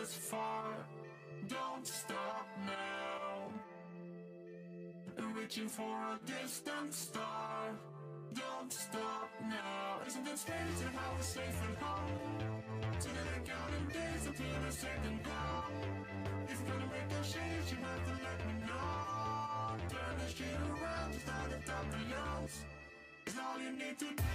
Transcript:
this far. Don't stop now. Reaching for a distant star. Don't stop now. Isn't it strange how we're safe at home? So that I'm counting days until a second now. If you're gonna make a change, you have to let me know. Turn the shit around, just start to top the youngs. It's all you need to do.